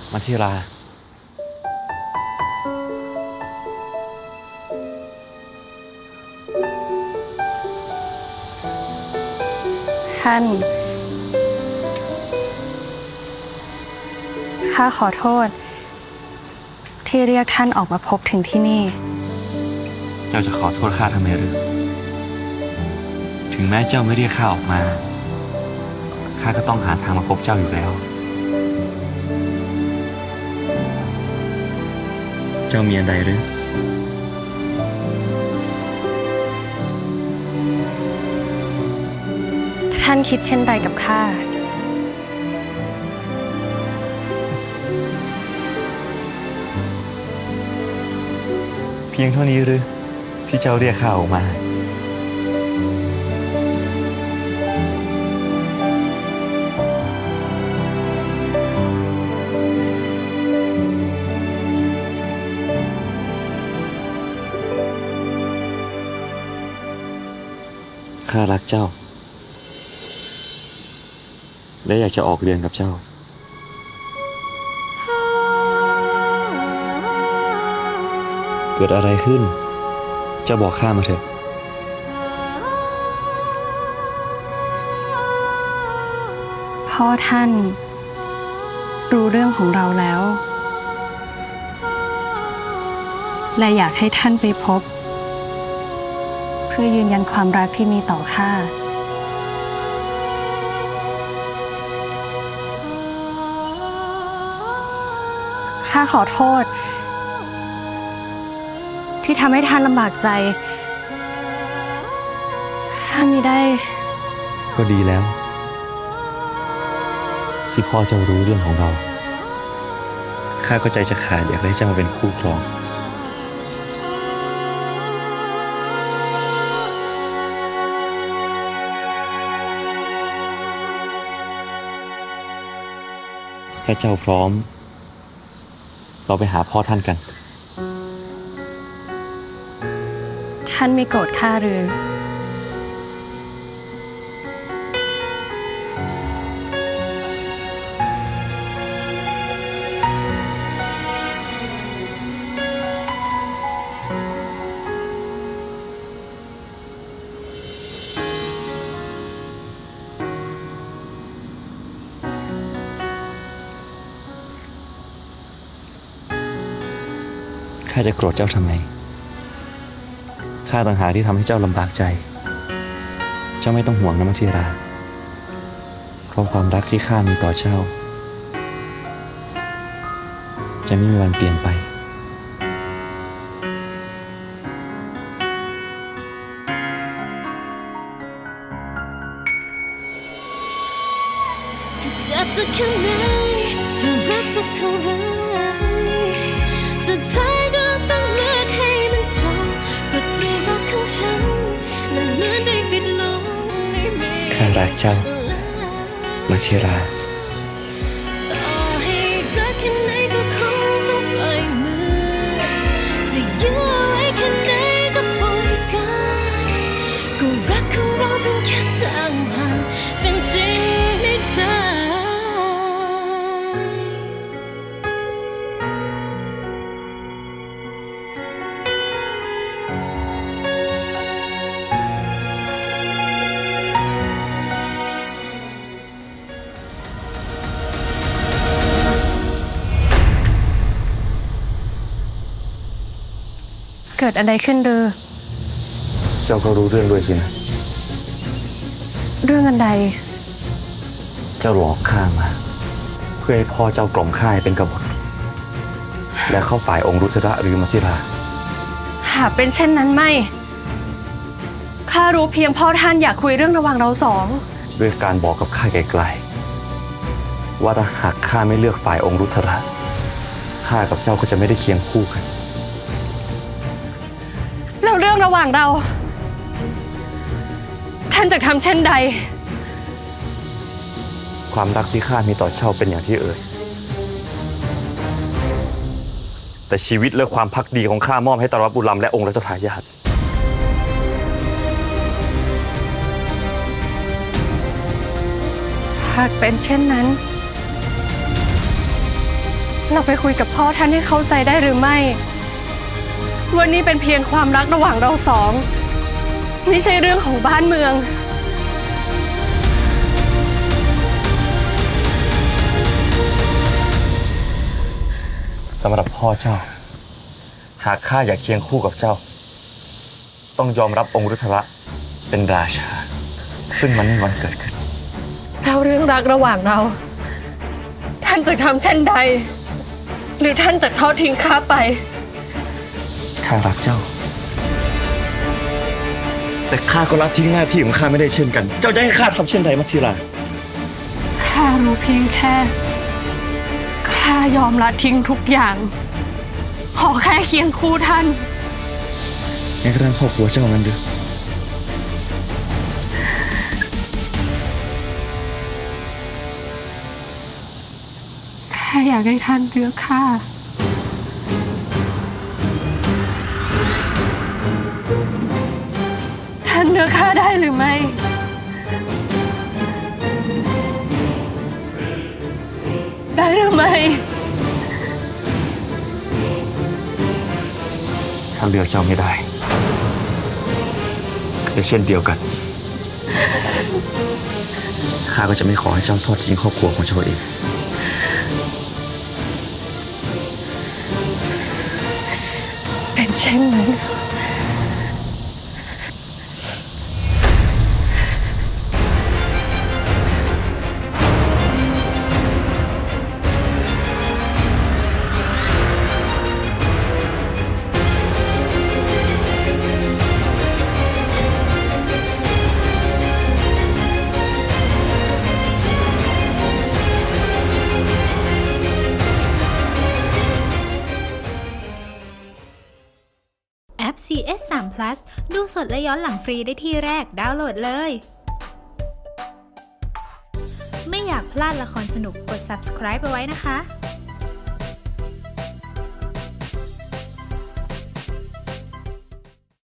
มัชิราท่านข้าขอโทษที่เรียกท่านออกมาพบถึงที่นี่เจ้าจะขอโทษข้าทำไมหรือถึงแม้เจ้าไม่เรียกข้าออกมาข้าก็ต้องหาทางมาพบเจ้าอยู่แล้วเจ้ามีอันใดหรือท่านคิดเช่นใดกับข้าเพียงเท่านี้หรือที่เจ้าเรียกข้าออกมาข้ารักเจ้าและอยากจะออกเรียนกับเจ้าเกิดอะไรขึ้นเจ้าบอกข้ามาเถอะพ่อท่านรู้เรื่องของเราแล้วและอยากให้ท่านไปพบเพื่อยืนยันความรักที่มีต่อข้าข้าขอโทษที่ทำให้ท่านลำบากใจข้ามิได้ก็ดีแล้วที่พ่อเจ้ารู้เรื่องของเราข้าก็ใจจะขาดอยากให้เจ้ามาเป็นคู่ครองถ้าเจ้าพร้อมเราไปหาพ่อท่านกันท่านไม่โกรธข้าหรือข้าจะโกรธเจ้าทำไมข้าต่างหากที่ทำให้เจ้าลำบากใจเจ้าไม่ต้องห่วงนะมัชิราเพราะความรักที่ข้ามีต่อเจ้าจะไม่มีวันเปลี่ยนไปจะเจ็บสักแค่ไหนจะรักสักเท่าไรสุดท้ายก็ต้องเลือกให้มันจบประตูรักของฉันมันเหมือนได้ปิดลงไม่มีข้ารักเจ้ามัชิราต่อให้รักแค่ไหนก็คงต้องปล่อยมือจะยื้อไว้แค่ไหนก็ปล่อยกันก็รักของเราเป็นแค่ทางผ่านเป็นจริงไม่ได้เกิดอะไรขึ้นเด้อเจ้าก็รู้เรื่องด้วยสินะเรื่องอันใดเจ้าหลอกข้ามาเพื่อให้พ่อเจ้ากล่อมข้าให้เป็นกบฏและเข้าฝ่ายองค์รุชระหรือมัชิราหากเป็นเช่นนั้นไม่ข้ารู้เพียงพ่อท่านอยากคุยเรื่องระหว่างเราสองด้วยการบอกกับข้าไกลๆว่าถ้าหากข้าไม่เลือกฝ่ายองค์รุชระข้ากับเจ้าก็จะไม่ได้เคียงคู่กันแล้วเรื่องระหว่างเราท่านจะทำเช่นใดความรักที่ข้ามีต่อเจ้าเป็นอย่างที่เอ่ยแต่ชีวิตและความภักดีของข้ามอบให้ตรวบุรัมและองค์รัชทายาทหากเป็นเช่นนั้นเราไปคุยกับพ่อท่านให้เข้าใจได้หรือไม่ว่านี่เป็นเพียงความรักระหว่างเราสองไม่ใช่เรื่องของบ้านเมืองสำหรับพ่อเจ้าหากข้าอยากเคียงคู่กับเจ้าต้องยอมรับองค์รุทธะเป็นราชาซึ่งมันไม่มีวันเกิดขึ้นแล้วเรื่องรักระหว่างเราท่านจะทำเช่นใดหรือท่านจะทอดทิ้งข้าไปข้ารักเจ้าแต่ข้าก็ละทิ้งหน้าที่ของข้าไม่ได้เช่นกันเจ้าจะให้ข้าทำเช่นใดมัทธิราข้ารู้เพียงแค่ข้ายอมละทิ้งทุกอย่างขอแค่เคียงคู่ท่านงั้นก็ตั้งครอบครัวเจ้ามันดูแค่อยากให้ท่านเลือกข้าท่านเลือกข้าได้หรือไม่ได้หรือไม่ถ้าเลือกเจ้าไม่ได้ก็เช่นเดียวกันข้าก็จะไม่ขอให้เจ้าทอดทิ้งครอบครัวของเจ้าเองเป็นเช่นนั้นแอป CS3 Plus ดูสดและย้อนหลังฟรีได้ที่แรกดาวน์โหลดเลย ไม่อยากพลาดละครสนุกกด subscribe ไปไว้นะคะ